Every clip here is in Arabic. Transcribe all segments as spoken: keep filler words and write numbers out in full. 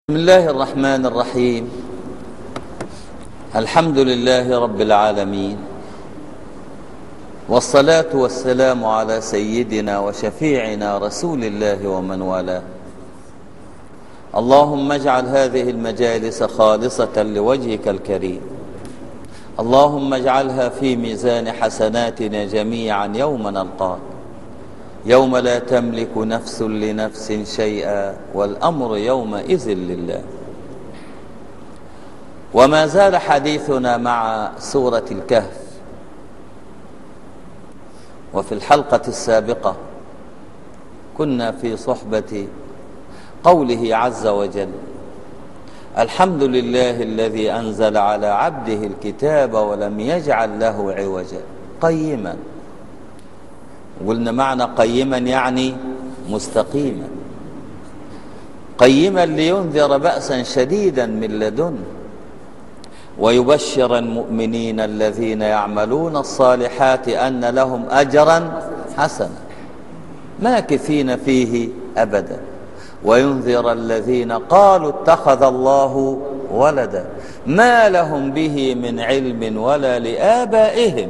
بسم الله الرحمن الرحيم. الحمد لله رب العالمين، والصلاة والسلام على سيدنا وشفيعنا رسول الله ومن والاه. اللهم اجعل هذه المجالس خالصة لوجهك الكريم، اللهم اجعلها في ميزان حسناتنا جميعا يوم نلقاك، يوم لا تملك نفس لنفس شيئا والأمر يومئذ لله. وما زال حديثنا مع سورة الكهف، وفي الحلقة السابقة كنا في صحبة قوله عز وجل: الحمد لله الذي أنزل على عبده الكتاب ولم يجعل له عوجا قيما. قلنا معنى قيما يعني مستقيما، قيما لينذر بأسا شديدا من لدنه ويبشر المؤمنين الذين يعملون الصالحات أن لهم أجرا حسنا ماكثين فيه أبدا، وينذر الذين قالوا اتخذ الله ولدا ما لهم به من علم ولا لآبائهم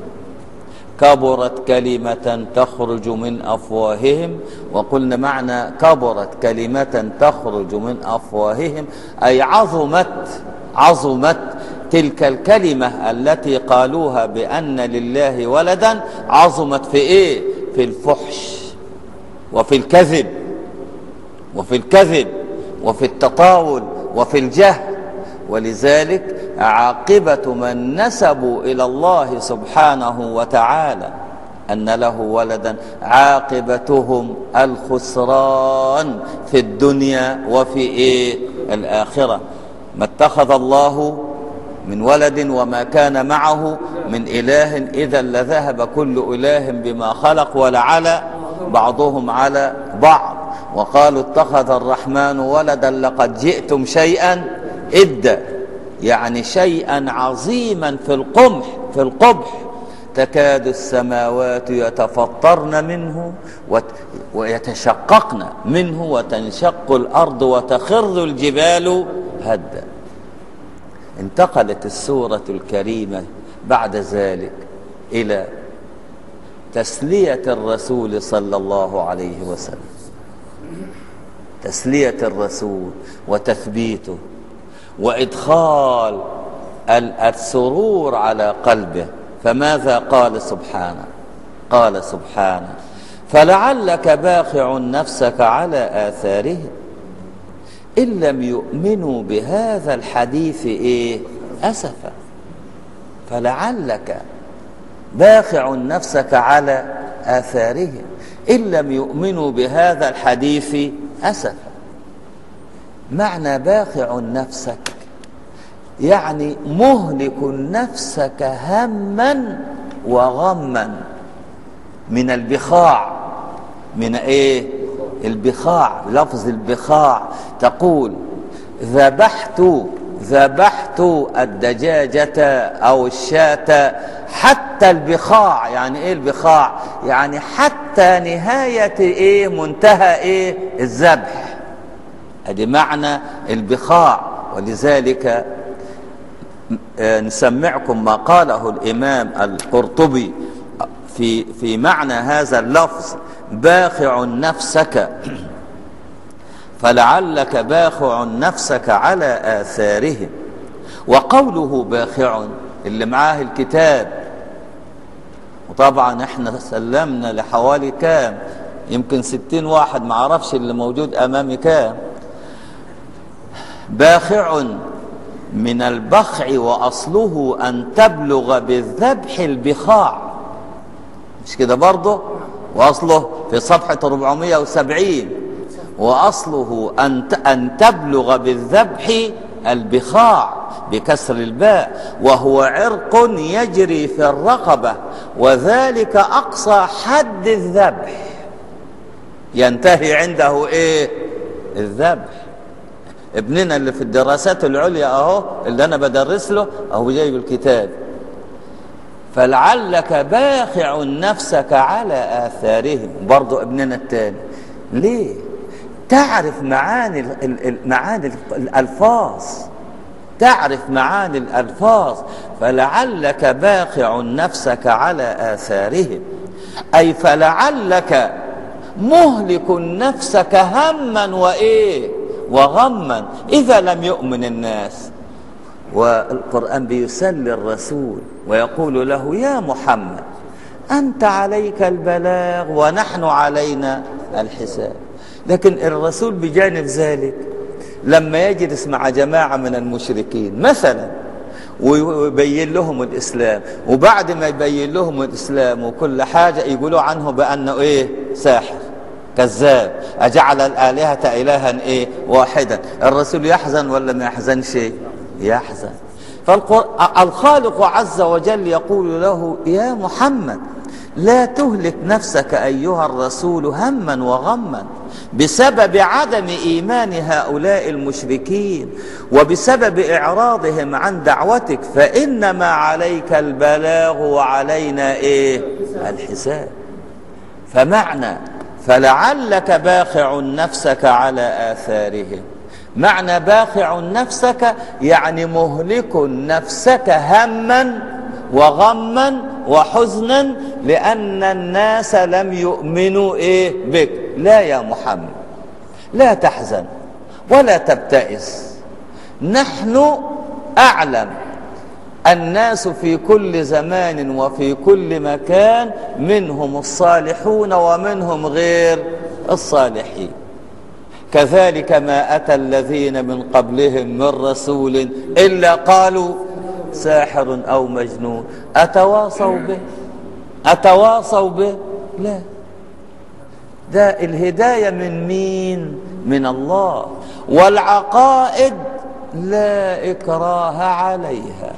كبرت كلمة تخرج من أفواههم. وقلنا معنى كبرت كلمة تخرج من أفواههم أي عظمت عظمت تلك الكلمة التي قالوها بأن لله ولدا، عظمت في إيه؟ في الفحش وفي الكذب وفي الكذب وفي التطاول وفي الجهل. ولذلك عاقبة من نسبوا إلى الله سبحانه وتعالى أن له ولدا عاقبتهم الخسران في الدنيا وفي إيه؟ الآخرة. ما اتخذ الله من ولد وما كان معه من إله إذا لذهب كل إله بما خلق ولعلى بعضهم على بعض. وقالوا اتخذ الرحمن ولدا لقد جئتم شيئا إدا، يعني شيئا عظيما في القمح في القبح. تكاد السماوات يتفطرن منه ويتشققن منه وتنشق الأرض وتخر الجبال هدا. انتقلت السورة الكريمة بعد ذلك إلى تسلية الرسول صلى الله عليه وسلم، تسلية الرسول وتثبيته وإدخال السرور على قلبه. فماذا قال سبحانه؟ قال سبحانه: فلعلك باخع نفسك على آثارهم إن لم يؤمنوا بهذا الحديث إيه؟ أسفا. فلعلك باخع نفسك على آثارهم إن لم يؤمنوا بهذا الحديث أسفا. معنى باخع نفسك يعني مهلك نفسك هما وغما من البخاع. من ايه؟ البخاع، لفظ البخاع. تقول ذبحت ذبحت الدجاجة او الشاة حتى البخاع. يعني ايه البخاع؟ يعني حتى نهاية ايه؟ منتهى ايه؟ الذبح. ادي معنى البخاع. ولذلك نسمعكم ما قاله الإمام القرطبي في في معنى هذا اللفظ: باخع نفسك، فلعلك باخع نفسك على آثارهم. وقوله باخع اللي معاه الكتاب، وطبعا احنا سلمنا لحوالي كام؟ يمكن ستين واحد، ما عرفش اللي موجود امامي كام. باخع من البخع وأصله أن تبلغ بالذبح البخاع، مش كده برضه؟ وأصله في صفحة أربعمائة وسبعين، وأصله أن أن تبلغ بالذبح البخاع بكسر الباء، وهو عرق يجري في الرقبة، وذلك أقصى حد الذبح، ينتهي عنده إيه؟ الذبح. ابننا اللي في الدراسات العليا اهو، اللي انا بدرس له اهو، جايب الكتاب: فلعلك باخع نفسك على آثارهم. برضو ابننا التاني. ليه؟ تعرف معاني معاني الألفاظ، تعرف معاني الألفاظ. فلعلك باخع نفسك على آثارهم، أي فلعلك مهلك نفسك هما وإيه وغما إذا لم يؤمن الناس. والقرآن بيسلي الرسول ويقول له يا محمد أنت عليك البلاغ ونحن علينا الحساب. لكن الرسول بجانب ذلك لما يجلس مع جماعة من المشركين مثلا ويبين لهم الإسلام، وبعد ما يبين لهم الإسلام وكل حاجة يقولوا عنه بأنه إيه ساحر كذاب، أجعل الآلهة إلها إيه واحدا. الرسول يحزن ولا ما يحزنش؟ يحزن. فالخالق عز وجل يقول له يا محمد لا تهلك نفسك أيها الرسول هما وغما بسبب عدم إيمان هؤلاء المشركين وبسبب إعراضهم عن دعوتك، فإنما عليك البلاغ وعلينا إيه الحساب. فمعنى فلعلك باخع نفسك على آثارهم، معنى باخع نفسك يعني مهلك نفسك هما وغما وحزنا لأن الناس لم يؤمنوا إيه بك. لا يا محمد لا تحزن ولا تبتئس، نحن أعلم الناس في كل زمان وفي كل مكان منهم الصالحون ومنهم غير الصالحين. كذلك ما أتى الذين من قبلهم من رسول إلا قالوا ساحر أو مجنون أتواصوا به أتواصوا به. لا، ده الهداية من مين؟ من الله. والعقائد لا إكراه عليها،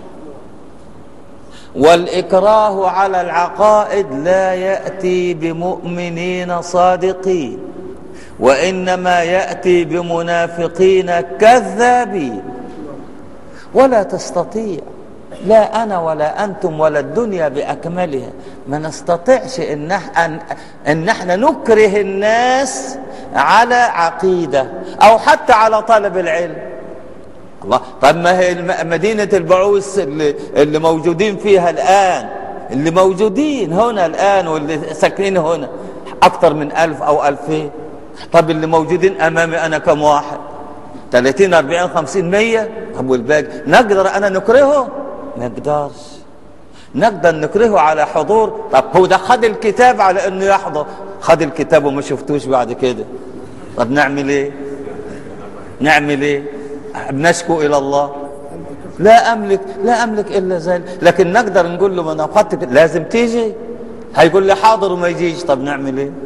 والإكراه على العقائد لا يأتي بمؤمنين صادقين، وإنما يأتي بمنافقين كذابين. ولا تستطيع، لا أنا ولا أنتم ولا الدنيا بأكملها ما نستطيعش إن, أن, إن احنا نكره الناس على عقيدة أو حتى على طلب العلم. الله، طب ما هي مدينة البعوث اللي, اللي موجودين فيها الآن، اللي موجودين هنا الآن واللي ساكنين هنا أكثر من ألف أو ألفين. طب اللي موجودين أمامي أنا كم واحد؟ ثلاثين أربعين خمسين مية. طب والباقي نقدر أنا نكرهه؟ ما نقدرش. نقدر نكرهه على حضور. طب هو ده خد الكتاب على أنه يحضر، خد الكتاب وما شفتوش بعد كده، طب نعمل إيه؟ نعمل إيه؟ بنشكو إلى الله. لا أملك لا أملك إلا ذلك. لكن نقدر نقول له ما أنا أخذت لازم تيجي، هيقول لي حاضر وما يجيش، طب نعمل إيه؟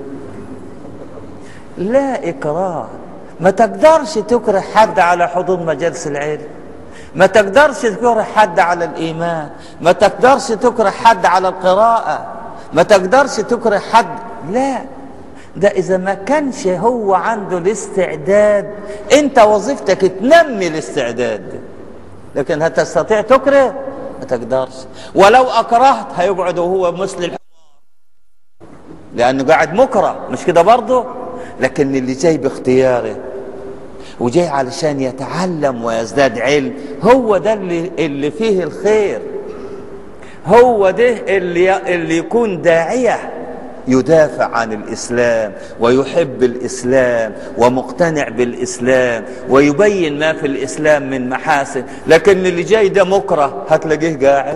لا إكراه. ما تقدرش تكره حد على حضور مجالس العلم، ما تقدرش تكره حد على الإيمان، ما تقدرش تكره حد على القراءة، ما تقدرش تكره حد. لا، ده إذا ما كانش هو عنده الاستعداد، أنت وظيفتك تنمي الاستعداد ده. لكن هتستطيع تكره؟ ما تقدرش. ولو أكرهت هيقعد وهو مثل الحمار لأنه قاعد مكره، مش كده برضه؟ لكن اللي جاي باختياره وجاي علشان يتعلم ويزداد علم، هو ده اللي, اللي فيه الخير. هو ده اللي, اللي يكون داعية يدافع عن الإسلام ويحب الإسلام ومقتنع بالإسلام ويبين ما في الإسلام من محاسن. لكن اللي جاي ده مكره هتلاقيه قاعد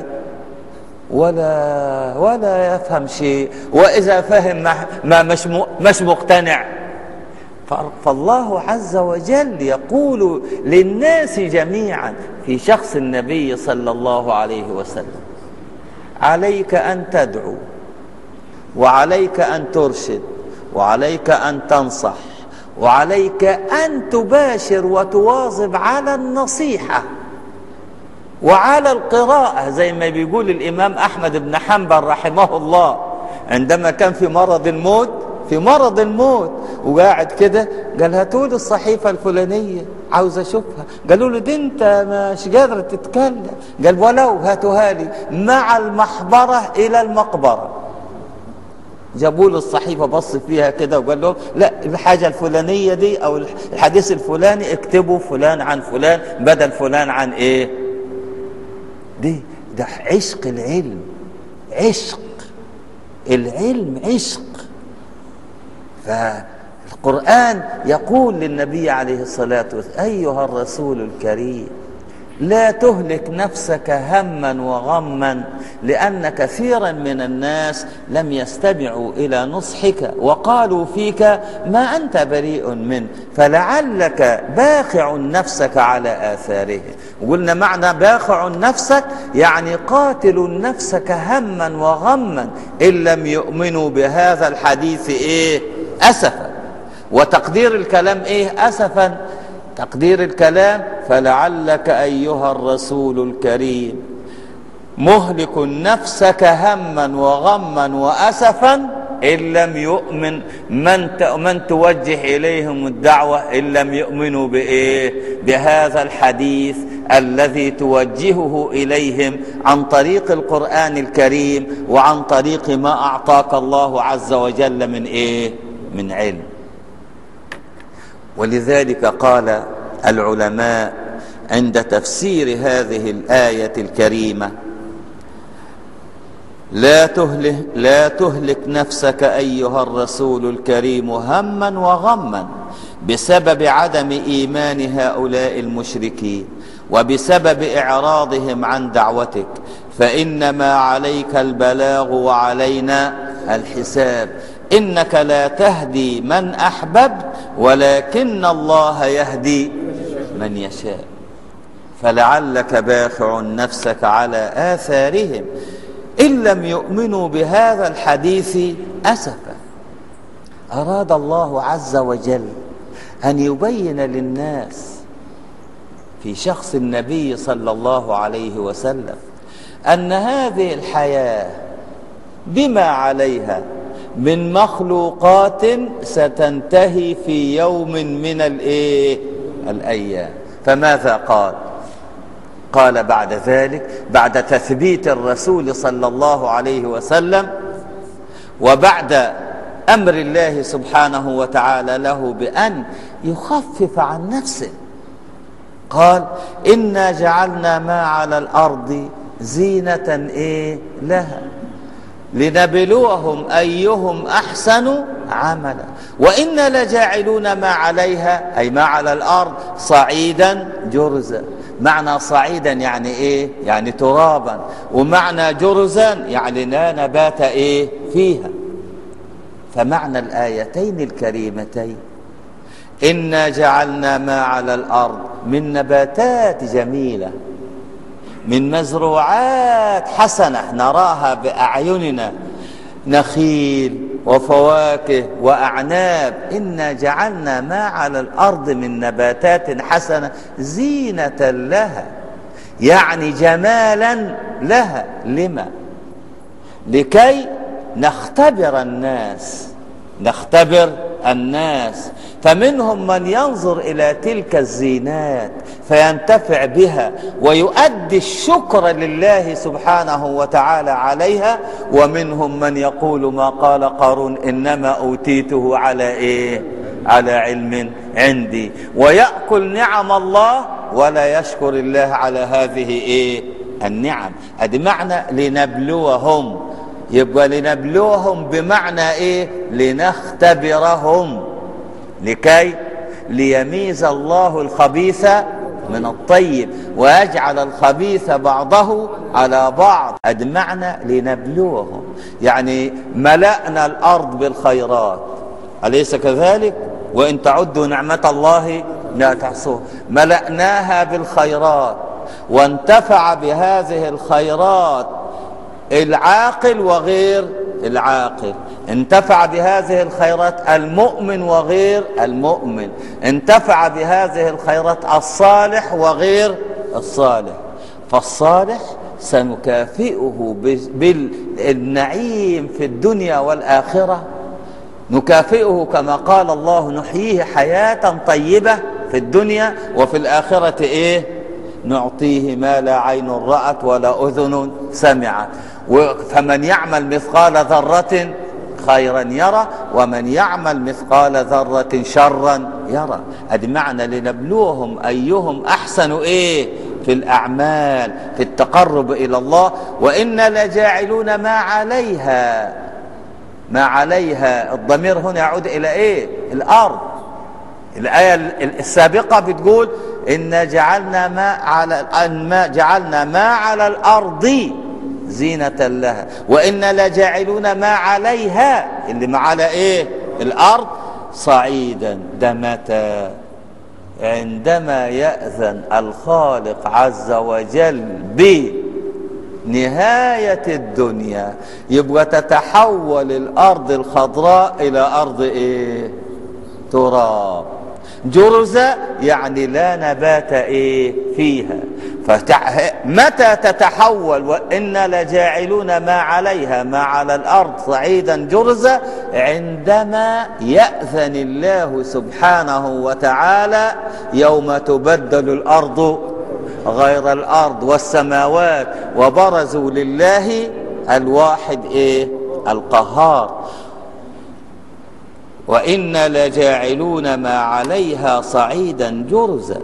ولا ولا يفهم شيء، وإذا فهم ما مش مش مقتنع. فالله عز وجل يقول للناس جميعا في شخص النبي صلى الله عليه وسلم: عليك أن تدعو، وعليك أن ترشد، وعليك أن تنصح، وعليك أن تباشر وتواظب على النصيحة وعلى القراءة، زي ما بيقول الإمام أحمد بن حنبل رحمه الله عندما كان في مرض الموت في مرض الموت وقاعد كده، قال هاتوا لي الصحيفة الفلانية عاوز أشوفها. قالوا له دي أنت مش قادر تتكلم. قال ولو هاتوها لي مع المحبرة إلى المقبرة. جابوا له الصحيفة بص فيها كده وقال لهم لا، الحاجة الفلانية دي أو الحديث الفلاني اكتبوا فلان عن فلان بدل فلان عن إيه. دي ده عشق العلم، عشق العلم عشق. فالقرآن يقول للنبي عليه الصلاة والسلام: أيها الرسول الكريم لا تهلك نفسك هما وغما، لأن كثيرا من الناس لم يستمعوا إلى نصحك وقالوا فيك ما أنت بريء منه، فلعلك باخع نفسك على آثارهم. وقلنا معنى باخع نفسك يعني قاتل نفسك هما وغما إن لم يؤمنوا بهذا الحديث إيه أسفا. وتقدير الكلام إيه أسفا؟ تقدير الكلام: فلعلك أيها الرسول الكريم مهلك نفسك هما وغما وأسفا إن لم يؤمن من من توجه إليهم الدعوة، إن لم يؤمنوا بإيه؟ بهذا الحديث الذي توجهه إليهم عن طريق القرآن الكريم وعن طريق ما أعطاك الله عز وجل من إيه؟ من علم. ولذلك قال العلماء عند تفسير هذه الآية الكريمة: لا تهلك, لا تهلك نفسك أيها الرسول الكريم هما وغما بسبب عدم إيمان هؤلاء المشركين وبسبب إعراضهم عن دعوتك، فإنما عليك البلاغ وعلينا الحساب. إنك لا تهدي من أحببت ولكن الله يهدي من يشاء، فلعلك باخع نفسك على آثارهم إن لم يؤمنوا بهذا الحديث أسفا. أراد الله عز وجل أن يبين للناس في شخص النبي صلى الله عليه وسلم أن هذه الحياة بما عليها من مخلوقات ستنتهي في يوم من الإيه؟ الأيام. فماذا قال؟ قال بعد ذلك، بعد تثبيت الرسول صلى الله عليه وسلم وبعد أمر الله سبحانه وتعالى له بأن يخفف عن نفسه، قال: إنا جعلنا ما على الأرض زينة إيه لها لنبلوهم أيهم أحسن عملا وإنا لجاعلون ما عليها أي ما على الأرض صعيدا جرزا. معنى صعيدا يعني إيه؟ يعني ترابا، ومعنى جرزا يعني لا نبات إيه فيها. فمعنى الآيتين الكريمتين: إنا جعلنا ما على الأرض من نباتات جميلة، من مزروعات حسنة نراها بأعيننا، نخيل وفواكه وأعناب. إنا جعلنا ما على الأرض من نباتات حسنة زينة لها، يعني جمالا لها. لما؟ لكي نختبر الناس، نختبر الناس. فمنهم من ينظر إلى تلك الزينات فينتفع بها ويؤدي الشكر لله سبحانه وتعالى عليها، ومنهم من يقول ما قال قارون: إنما أوتيته على إيه؟ على علم عندي، ويأكل نعم الله ولا يشكر الله على هذه إيه؟ النعم. هذا معنى لنبلوهم. يبقى لنبلوهم بمعنى إيه؟ لنختبرهم، لكي ليميز الله الخبيث من الطيب ويجعل الخبيث بعضه على بعض. هذا معنى لنبلوهم، يعني ملأنا الأرض بالخيرات، أليس كذلك؟ وإن تعدوا نعمة الله لا تحصوها. ملأناها بالخيرات، وانتفع بهذه الخيرات العاقل وغير العاقل، انتفع بهذه الخيرات المؤمن وغير المؤمن، انتفع بهذه الخيرات الصالح وغير الصالح. فالصالح سنكافئه بالنعيم في الدنيا والآخرة، نكافئه كما قال الله: نحييه حياة طيبة في الدنيا وفي الآخرة إيه؟ نعطيه ما لا عين رأت ولا أذن سمعت. فمن يعمل مثقال ذرة خيرا يرى ومن يعمل مثقال ذرة شرا يرى. ادي معنى لنبلوهم ايهم احسن ايه في الاعمال، في التقرب الى الله. وإنا لجاعلون ما عليها، ما عليها الضمير هنا يعود الى ايه؟ الارض. الآية السابقة بتقول إن جعلنا ما على أن ما جعلنا ما على الأرض زينة لها وإنا لجاعلون ما عليها، اللي ما على إيه؟ الأرض صعيدا. ده متى؟ عندما يأذن الخالق عز وجل بنهاية الدنيا، يبقى تتحول الأرض الخضراء إلى أرض إيه؟ تراب. جرزة يعني لا نبات ايه فيها. فمتى تتحول؟ وإنا لجاعلون ما عليها، ما على الأرض صعيدا جرزة، عندما يأذن الله سبحانه وتعالى يوم تبدل الأرض غير الأرض والسماوات وبرزوا لله الواحد ايه؟ القهار. وإنا لجاعلون ما عليها صعيدا جرزا.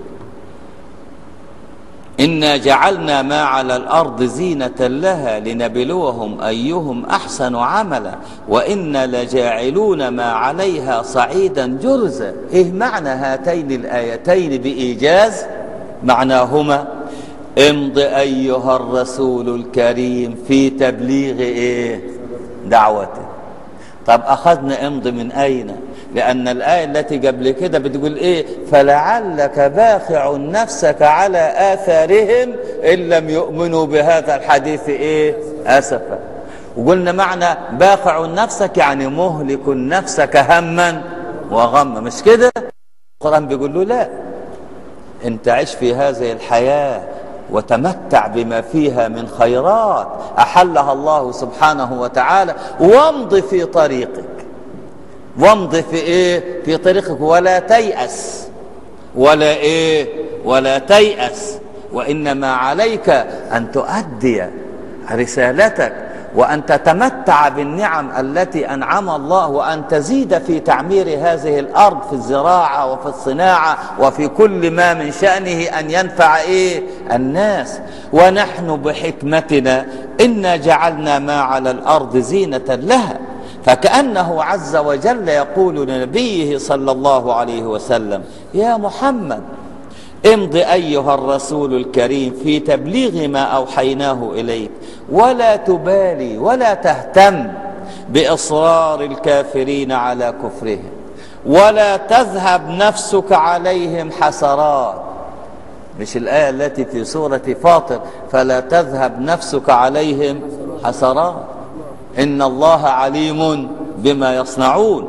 إنا جعلنا ما على الأرض زينة لها لنبلوهم أيهم أحسن عملا وإنا لجاعلون ما عليها صعيدا جرزا. إيه معنى هاتين الآيتين بإيجاز؟ معناهما امض أيها الرسول الكريم في تبليغ إيه؟ دعوته. طب أخذنا امض من أين؟ لأن الآية التي قبل كده بتقول إيه؟ فلعلك باخع نفسك على آثارهم إن لم يؤمنوا بهذا الحديث إيه؟ أسفا. وقلنا معنى باخع نفسك يعني مهلك نفسك هما وغما، مش كده؟ القرآن بيقول له لا، أنت عيش في هذه الحياة وتمتع بما فيها من خيرات أحلها الله سبحانه وتعالى، وامض في طريقك، وامض في ايه؟ في طريقك، ولا تيأس، ولا ايه؟ ولا تيأس. وإنما عليك أن تؤدي رسالتك وأن تتمتع بالنعم التي أنعم الله، وأن تزيد في تعمير هذه الأرض في الزراعة وفي الصناعة وفي كل ما من شأنه أن ينفع إيه؟ الناس. ونحن بحكمتنا إنا جعلنا ما على الأرض زينة لها. فكأنه عز وجل يقول لنبيه صلى الله عليه وسلم يا محمد امض أيها الرسول الكريم في تبليغ ما أوحيناه إليك، ولا تبالي ولا تهتم بإصرار الكافرين على كفرهم، ولا تذهب نفسك عليهم حسرات. مش الآية التي في سورة فاطر فلا تذهب نفسك عليهم حسرات، إن الله عليم بما يصنعون.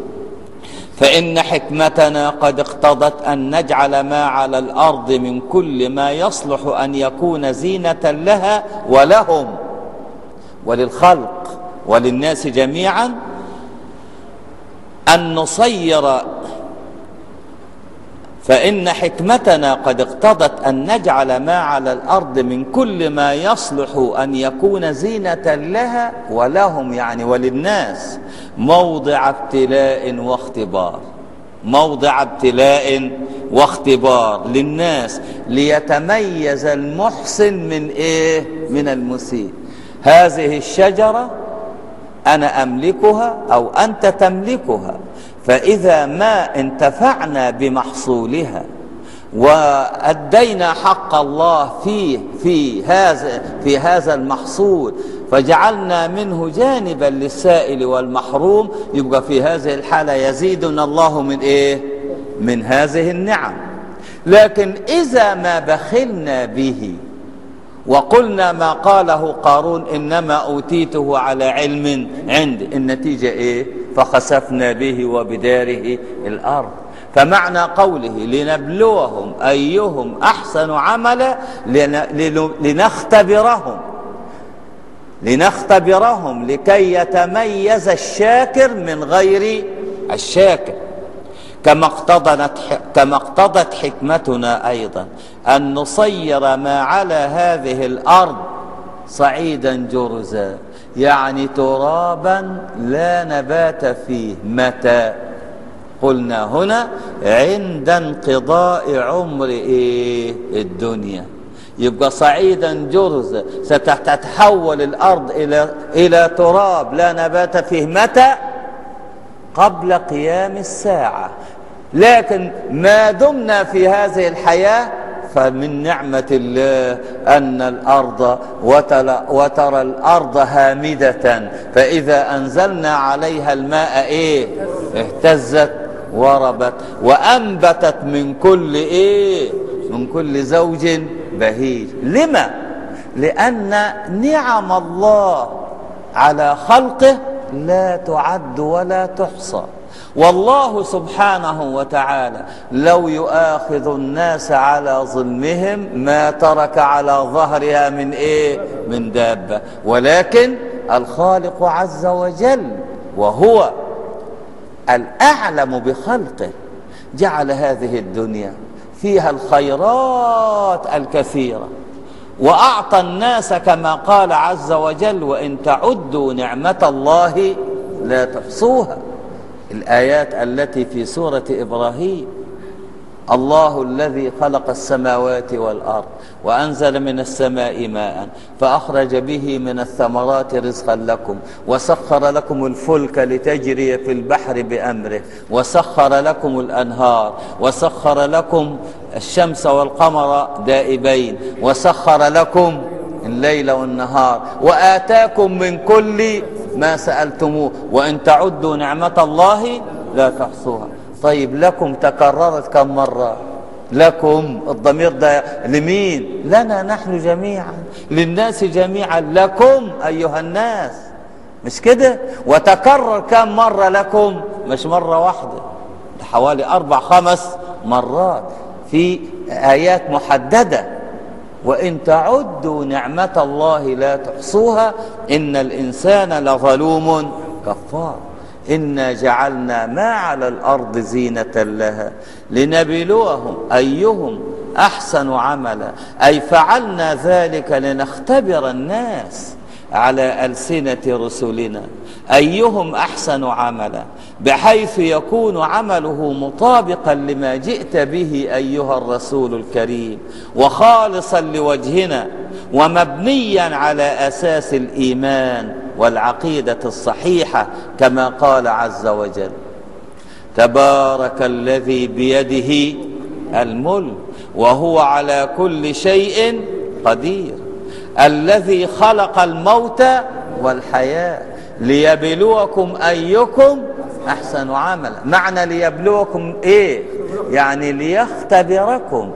فإن حكمتنا قد اقتضت أن نجعل ما على الأرض من كل ما يصلح أن يكون زينة لها ولهم وللخلق وللناس جميعا، أن نصير. فإن حكمتنا قد اقتضت أن نجعل ما على الأرض من كل ما يصلح أن يكون زينة لها ولهم يعني وللناس موضع ابتلاء واختبار، موضع ابتلاء واختبار للناس، ليتميز المحسن من إيه؟ من المسيء. هذه الشجرة أنا أملكها أو أنت تملكها، فإذا ما انتفعنا بمحصولها وأدينا حق الله فيه في هذا في هذا المحصول، فجعلنا منه جانبا للسائل والمحروم، يبقى في هذه الحالة يزيدنا الله من إيه؟ من هذه النعم. لكن إذا ما بخلنا به وقلنا ما قاله قارون إنما أوتيته على علم عندي، النتيجة إيه؟ فخسفنا به وبداره الأرض. فمعنى قوله لنبلوهم أيهم أحسن عملا لنختبرهم، لنختبرهم لكي يتميز الشاكر من غير الشاكر. كما اقتضت كما اقتضت حكمتنا أيضا أن نصير ما على هذه الأرض صعيدا جرزا، يعني ترابا لا نبات فيه. متى؟ قلنا هنا عند انقضاء عمر ايه الدنيا. يبقى صعيدا جرزا ستتحول الارض الى الى تراب لا نبات فيه. متى؟ قبل قيام الساعة. لكن ما دمنا في هذه الحياة فمن نعمة الله أن الأرض وترى الأرض هامدة، فإذا أنزلنا عليها الماء إيه؟ اهتزت وربت وأنبتت من كل إيه؟ من كل زوج بهيج. لما؟ لأن نعم الله على خلقه لا تعد ولا تحصى. والله سبحانه وتعالى لو يؤاخذ الناس على ظلمهم ما ترك على ظهرها من ايه؟ من دابة. ولكن الخالق عز وجل وهو الأعلم بخلقه جعل هذه الدنيا فيها الخيرات الكثيرة، وأعطى الناس كما قال عز وجل: وإن تعدوا نعمة الله لا تحصوها. الآيات التي في سورة إبراهيم: الله الذي خلق السماوات والأرض وأنزل من السماء ماء فأخرج به من الثمرات رزقا لكم وسخر لكم الفلك لتجري في البحر بأمره وسخر لكم الأنهار وسخر لكم الشمس والقمر دائبين وسخر لكم الليل والنهار وآتاكم من كل ما سألتموه وإن تعدوا نعمة الله لا تحصوها. طيب لكم تكررت كم مرة؟ لكم الضمير ده لمين؟ لنا نحن جميعا، للناس جميعا، لكم أيها الناس، مش كده؟ وتكرر كم مرة لكم؟ مش مرة واحدة، حوالي أربع خمس مرات في آيات محددة. وإن تعدوا نعمة الله لا تحصوها إن الإنسان لظلوم كفار. إنا جعلنا ما على الأرض زينة لها لنبلوهم أيهم أحسن عملا، أي فعلنا ذلك لنختبر الناس على ألسنة رسلنا أيهم أحسن عملا، بحيث يكون عمله مطابقا لما جئت به أيها الرسول الكريم وخالصا لوجهنا ومبنيا على أساس الإيمان والعقيدة الصحيحة كما قال عز وجل: تبارك الذي بيده الملك وهو على كل شيء قدير، الذي خلق الموت والحياة ليبلوكم أيكم أحسن عملا. معنى ليبلوكم إيه؟ يعني ليختبركم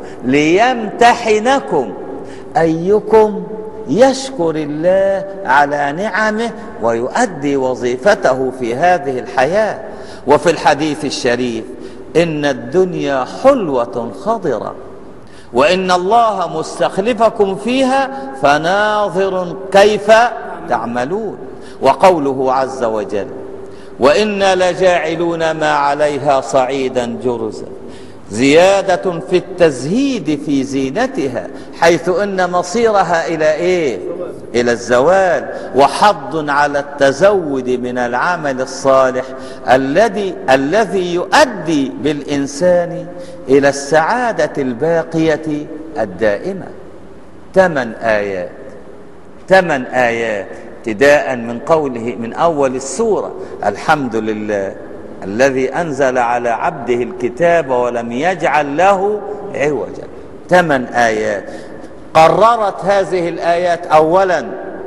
ليمتحنكم أيكم يشكر الله على نعمه ويؤدي وظيفته في هذه الحياة. وفي الحديث الشريف: إن الدنيا حلوة خضرة وإن الله مستخلفكم فيها فناظر كيف تعملون. وقوله عز وجل: وإنا لجاعلون ما عليها صعيدا جرزا، زيادة في التزهيد في زينتها، حيث أن مصيرها إلى إيه؟ إلى الزوال، وحض على التزود من العمل الصالح الذي الذي يؤدي بالإنسان إلى السعادة الباقية الدائمة. ثمان آيات ثمان آيات ابتداء من قوله من أول السورة: الحمد لله الذي أنزل على عبده الكتاب ولم يجعل له عوجا. ثمان آيات قررت هذه الآيات: أولا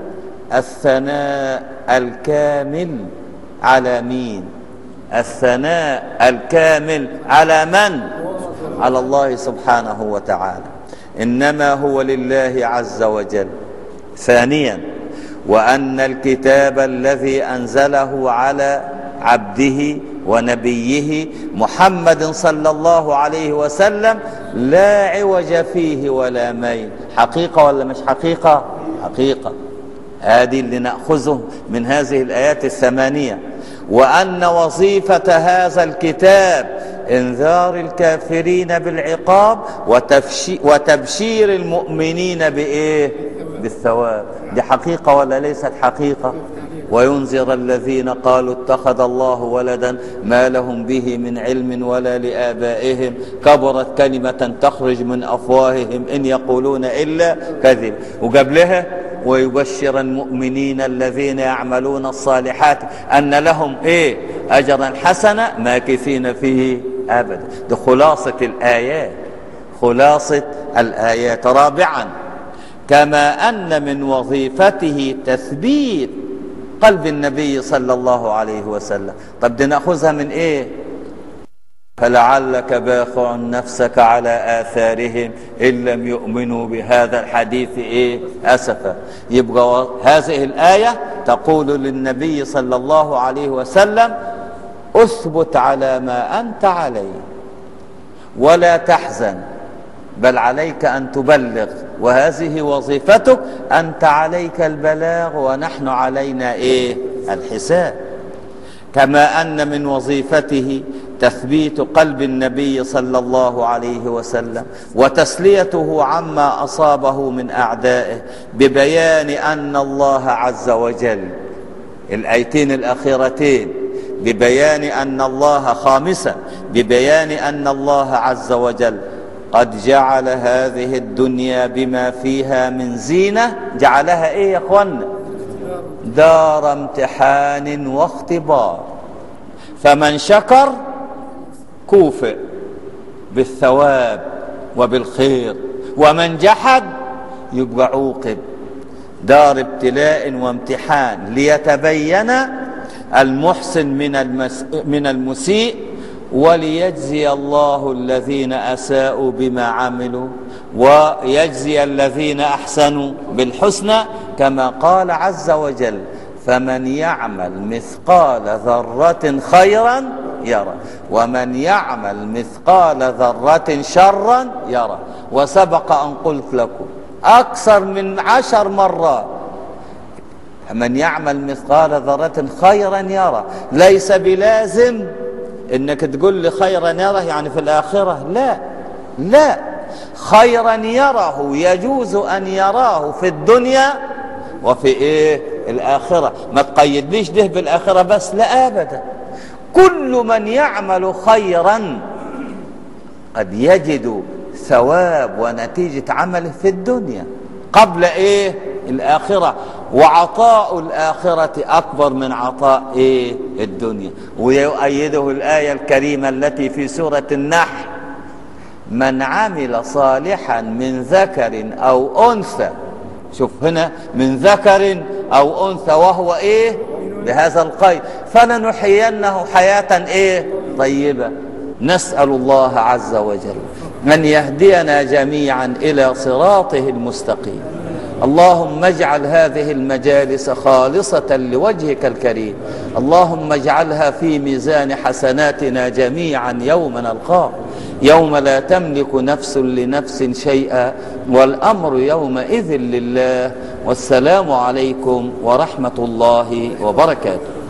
الثناء الكامل على مين؟ الثناء الكامل على من؟ على الله سبحانه وتعالى، إنما هو لله عز وجل. ثانيا وأن الكتاب الذي أنزله على عبده ونبيه محمد صلى الله عليه وسلم لا عوج فيه ولا ميل. حقيقة ولا مش حقيقة؟ حقيقة. هذه اللي نأخذه من هذه الآيات الثمانية. وأن وظيفة هذا الكتاب إنذار الكافرين بالعقاب وتبشير المؤمنين بإيه؟ بالثواب. دي حقيقة ولا ليست حقيقة؟ وينذر الذين قالوا اتخذ الله ولدا ما لهم به من علم ولا لآبائهم كبرت كلمة تخرج من أفواههم إن يقولون إلا كذب. وقبلها ويبشر المؤمنين الذين يعملون الصالحات أن لهم إيه أجرا حسنا ماكثين فيه أبدا. ده خلاصة الآيات، خلاصة الآيات. رابعا كما أن من وظيفته تثبيت قلب النبي صلى الله عليه وسلم. طب دي نأخذها من إيه؟ فلعلك باخع نفسك على آثارهم إن لم يؤمنوا بهذا الحديث إيه أسفا. يبقى هذه الآية تقول للنبي صلى الله عليه وسلم أثبت على ما أنت عليه ولا تحزن، بل عليك أن تبلغ، وهذه وظيفتك، أنت عليك البلاغ ونحن علينا إيه الحساب. كما أن من وظيفته تثبيت قلب النبي صلى الله عليه وسلم وتسليته عما أصابه من أعدائه ببيان أن الله عز وجل، الآيتين الأخيرتين، ببيان أن الله، خامسا ببيان أن الله عز وجل قد جعل هذه الدنيا بما فيها من زينة، جعلها إيه يا أخوانا؟ دار امتحان واختبار، فمن شكر كوفئ بالثواب وبالخير، ومن جحد يبقى عوقب. دار ابتلاء وامتحان ليتبين المحسن من المس... من المسيء، وليجزي الله الذين أساءوا بما عملوا ويجزي الذين أحسنوا بالحسنى، كما قال عز وجل فمن يعمل مثقال ذرة خيرا يرى ومن يعمل مثقال ذرة شرا يرى. وسبق أن قلت لكم أكثر من عشر مرات من يعمل مثقال ذرة خيرا يرى، ليس بلازم انك تقول لي خيرا يره يعني في الآخرة، لا لا، خيرا يره يجوز أن يراه في الدنيا وفي ايه الآخرة. ما تقيدليش ده بالآخرة بس، لا أبدا. كل من يعمل خيرا قد يجد ثواب ونتيجة عمله في الدنيا قبل ايه الآخرة، وعطاء الآخرة أكبر من عطاء إيه الدنيا. ويؤيده الآية الكريمة التي في سورة النحل من عمل صالحا من ذكر أو أنثى، شوف هنا من ذكر أو أنثى وهو إيه بهذا القيد، فلنحيينه حياة إيه طيبة. نسأل الله عز وجل أن يهدينا جميعا إلى صراطه المستقيم. اللهم اجعل هذه المجالس خالصة لوجهك الكريم، اللهم اجعلها في ميزان حسناتنا جميعا يوم نلقاك، يوم لا تملك نفس لنفس شيئا والأمر يومئذ لله. والسلام عليكم ورحمة الله وبركاته.